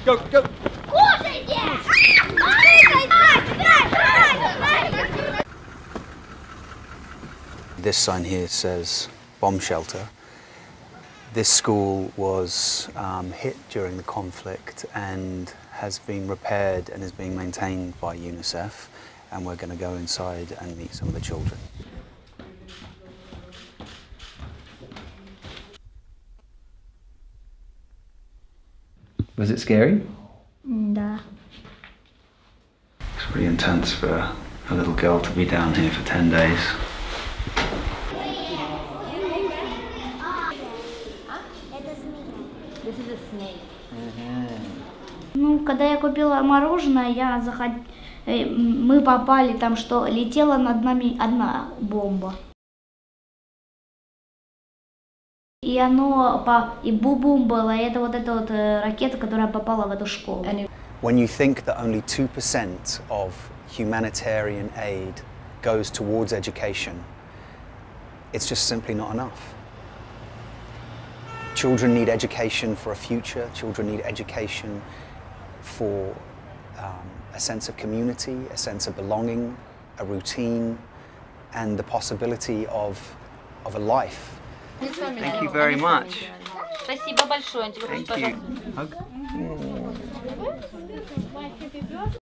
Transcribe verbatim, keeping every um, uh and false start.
Go, go. This sign here says bomb shelter. This school was um, hit during the conflict and has been repaired and is being maintained by UNICEF, and we're going to go inside and meet some of the children. Was it scary? Да. It's pretty intense for a little girl to be down here for ten days. This is a snake. Ну, когда я купила мороженое, я захот... мы попали там, что летела над нами одна бомба. И оно по... и бу-бум было, и это вот эта вот ракета, которая попала в эту школу. When you think that only two percent of humanitarian aid goes towards education, it's just simply not enough. Children need education for a future, children need education for um, a sense of community, a sense of belonging, a routine, and the possibility of, of a life. Thank you very much. Спасибо большое. Thank you.